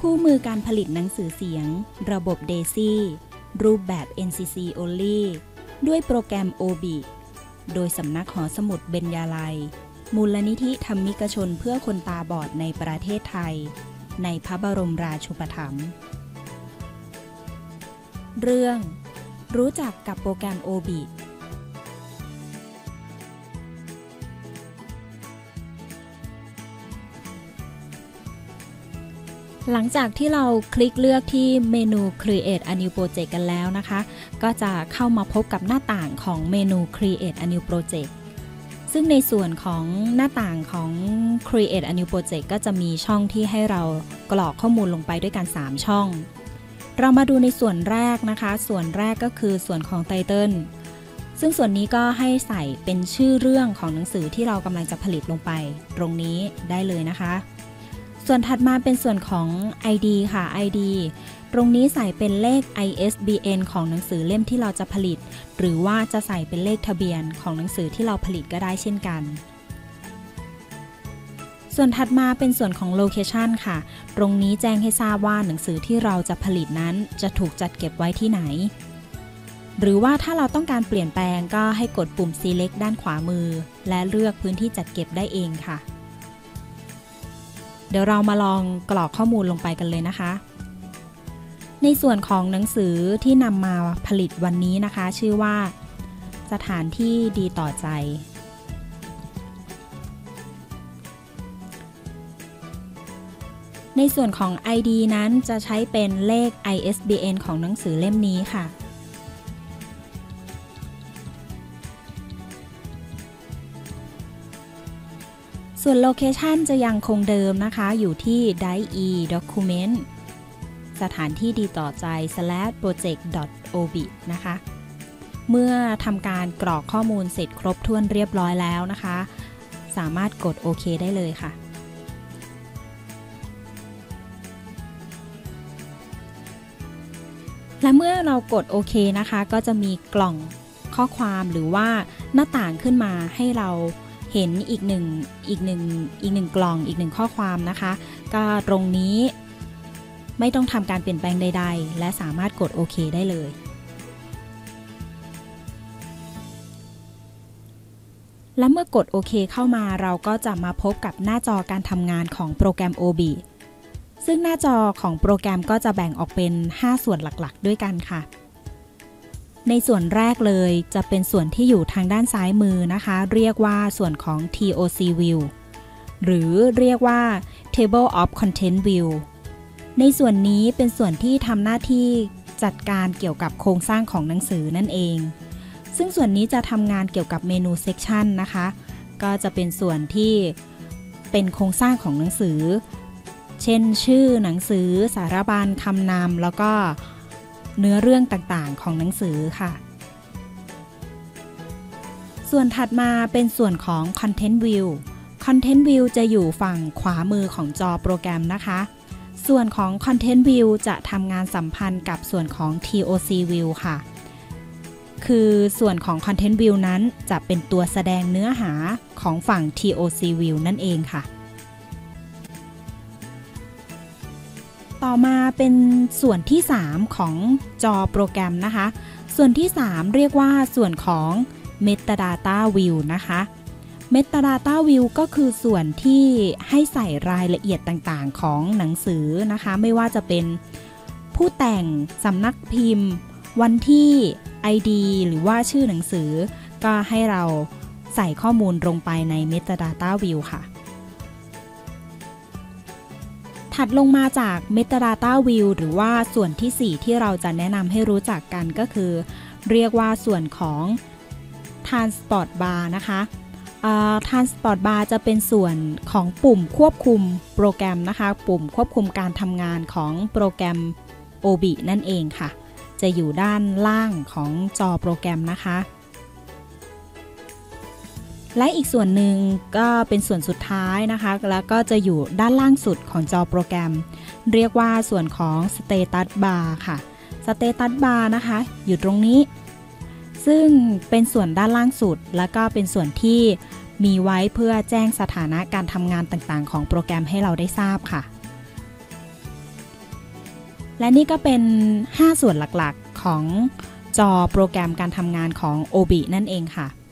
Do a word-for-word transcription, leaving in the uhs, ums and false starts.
คู่มือการผลิตหนังสือเสียงระบบ เดซี่ รูปแบบ เอ็น ซี ซี Only ด้วยโปรแกรม โอ บี โดยสำนักหอสมุดเบญญาลัยมูลนิธิธรรมิกชนเพื่อคนตาบอดในประเทศไทยในพระบรมราชูปถัมภ์เรื่องรู้จักกับโปรแกรม โอ บี หลังจากที่เราคลิกเลือกที่เมนู Create a New Project กันแล้วนะคะก็จะเข้ามาพบกับหน้าต่างของเมนู Create a New Project ซึ่งในส่วนของหน้าต่างของ Create a New Project ก็จะมีช่องที่ให้เรากรอกข้อมูลลงไปด้วยกันสามช่องเรามาดูในส่วนแรกนะคะส่วนแรกก็คือส่วนของ Title ซึ่งส่วนนี้ก็ให้ใส่เป็นชื่อเรื่องของหนังสือที่เรากำลังจะผลิตลงไปตรงนี้ได้เลยนะคะส่วนถัดมาเป็นส่วนของ ไอ ดี ค่ะ ไอ ดี ตรงนี้ใส่เป็นเลข ไอ เอส บี เอ็น ของหนังสือเล่มที่เราจะผลิตหรือว่าจะใส่เป็นเลขทะเบียนของหนังสือที่เราผลิตก็ได้เช่นกันส่วนถัดมาเป็นส่วนของ Location ค่ะตรงนี้แจ้งให้ทราบว่าหนังสือที่เราจะผลิตนั้นจะถูกจัดเก็บไว้ที่ไหนหรือว่าถ้าเราต้องการเปลี่ยนแปลงก็ให้กดปุ่ม Select ด้านขวามือและเลือกพื้นที่จัดเก็บได้เองค่ะเดี๋ยวเรามาลองกรอกข้อมูลลงไปกันเลยนะคะในส่วนของหนังสือที่นำมาผลิตวันนี้นะคะชื่อว่าสถานที่ดีต่อใจในส่วนของ ไอ ดี นั้นจะใช้เป็นเลข ไอ เอส บี เอ็น ของหนังสือเล่มนี้ค่ะส่วน Location จะยังคงเดิมนะคะอยู่ที่ ไดร์ อี Document สถานที่ดีต่อใจ slash project dot o b นะคะเมื่อทำการกรอกข้อมูลเสร็จครบถ้วนเรียบร้อยแล้วนะคะสามารถกดโอเคได้เลยค่ะและเมื่อเรากดโอเคนะคะก็จะมีกล่องข้อความหรือว่าหน้าต่างขึ้นมาให้เราเห็นอีกหนึ่งอีกหนึ่งอีกหนึ่งกล่องอีกหนึ่งข้อความนะคะก็ตรงนี้ไม่ต้องทำการเปลี่ยนแปลงใดๆและสามารถกดโอเคได้เลยและเมื่อกดโอเคเข้ามาเราก็จะมาพบกับหน้าจอการทำงานของโปรแกรม โอ บี ซึ่งหน้าจอของโปรแกรมก็จะแบ่งออกเป็นห้าส่วนหลักๆด้วยกันค่ะในส่วนแรกเลยจะเป็นส่วนที่อยู่ทางด้านซ้ายมือนะคะเรียกว่าส่วนของ ที โอ ซี View หรือเรียกว่า Table of Content View ในส่วนนี้เป็นส่วนที่ทำหน้าที่จัดการเกี่ยวกับโครงสร้างของหนังสือนั่นเองซึ่งส่วนนี้จะทำงานเกี่ยวกับเมนู Section นะคะก็จะเป็นส่วนที่เป็นโครงสร้างของหนังสือเช่นชื่อหนังสือสารบัญคำนำแล้วก็เนื้อเรื่องต่างๆของหนังสือค่ะส่วนถัดมาเป็นส่วนของ Content View Content View จะอยู่ฝั่งขวามือของจอโปรแกรมนะคะส่วนของ Content View จะทำงานสัมพันธ์กับส่วนของ ที โอ ซี View ค่ะคือส่วนของ Content View นั้นจะเป็นตัวแสดงเนื้อหาของฝั่ง ที โอ ซี View นั่นเองค่ะต่อมาเป็นส่วนที่สามของจอโปรแกรมนะคะส่วนที่สามเรียกว่าส่วนของ Metadata View นะคะ Metadata View ก็คือส่วนที่ให้ใส่รายละเอียดต่างๆของหนังสือนะคะไม่ว่าจะเป็นผู้แต่งสำนักพิมพ์วันที่ ไอ ดี หรือว่าชื่อหนังสือก็ให้เราใส่ข้อมูลลงไปใน Metadata View ค่ะถัดลงมาจาก Metadata View หรือว่าส่วนที่สี่ที่เราจะแนะนำให้รู้จักกันก็คือเรียกว่าส่วนของ Transport Bar นะคะ uh, Transport Bar จะเป็นส่วนของปุ่มควบคุมโปรแกรมนะคะปุ่มควบคุมการทำงานของโปรแกรม โอ บี นั่นเองค่ะจะอยู่ด้านล่างของจอโปรแกรมนะคะและอีกส่วนหนึ่งก็เป็นส่วนสุดท้ายนะคะแล้วก็จะอยู่ด้านล่างสุดของจอโปรแกรมเรียกว่าส่วนของ Status Bar ค่ะ Status Bar นะคะอยู่ตรงนี้ซึ่งเป็นส่วนด้านล่างสุดแล้วก็เป็นส่วนที่มีไว้เพื่อแจ้งสถานะการทำงานต่างๆของโปรแกรมให้เราได้ทราบค่ะและนี่ก็เป็นห้าส่วนหลักๆของจอโปรแกรมการทำงานของ โอ บี นั่นเองค่ะ